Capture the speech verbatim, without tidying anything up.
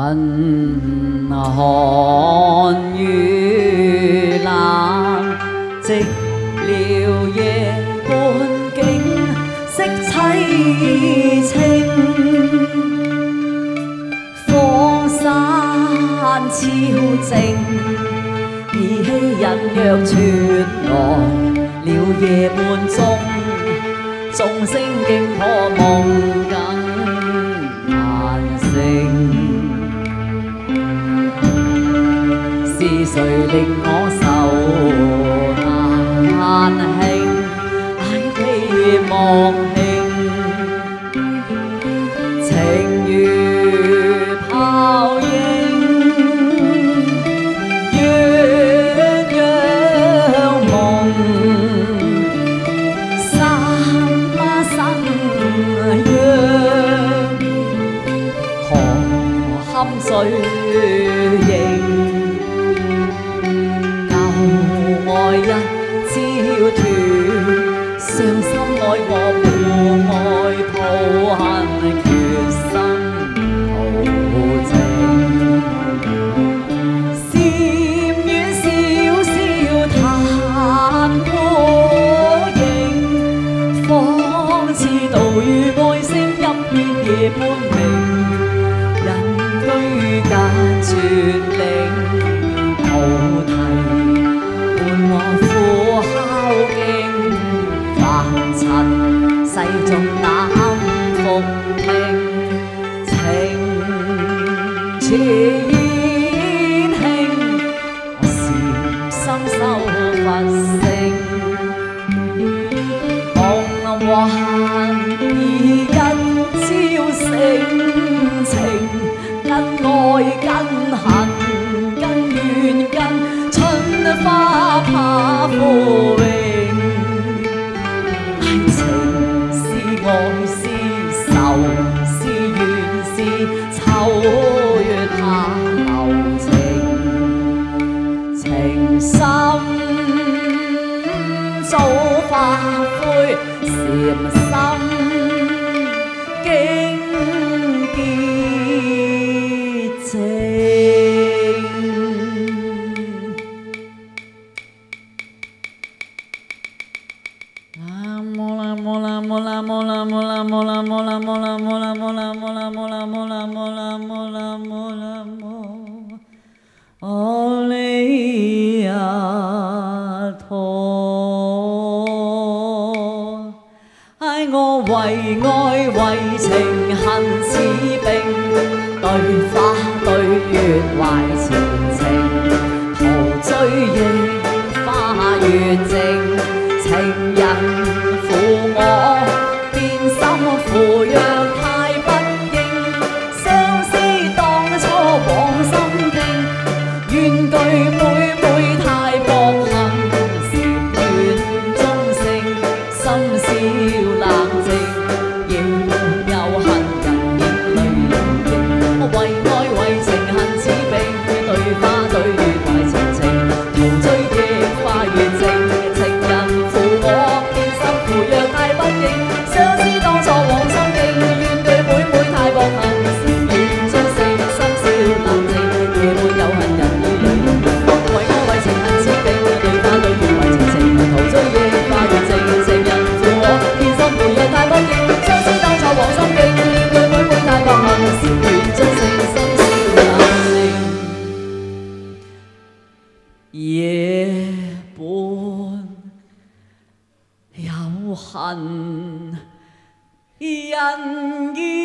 恨寒雨冷，寂寥夜半景，色凄清。荒山超靜，兒戲隱約傳來了夜半鐘，眾聲驚破夢更難醒。是誰令我愁難興？唉悲莫慶，情如泡影，鴛鴦夢，三孖生樣，何堪水影？愛一朝斷，傷心愛我互愛抱恨，決心途程。禪院小小檀孤影，仿似杜宇愛聲音變夜半明。人居間絕嶺，菩提我苦敲經，凡塵世眾難復聽，情似煙興，我禪心修佛性，夢幻已一朝醒，情跟愛跟恨跟怨跟春花怕枯榮，愛情是愛是愁是怨是秋月下留情，情深早化灰，禪心經潔淨。阿弥陀，唉我為愛為情恨似冰，對花對月懷前程，途追憶花月靜，情人負我變心負若太不應，相思當初往心經，怨句每每太薄幸，禪院中性，深宵冷靜，夜半又恨人影淚盈盈，我為愛為情恨似冰，對花對月懷前程，途追憶花月靜，情人負我變心負若太不應，相思當初往心經，怨句每每太薄幸，禪院中性，深宵冷靜，夜半又恨人意淚盈盈，為愛為情恨似冰，對花對月懷前程，途追憶花月靜，情人負我變心負若太不應，相思當初往心經，怨句每每太薄幸，禪院中性，深宵冷靜，夜半有恨人意。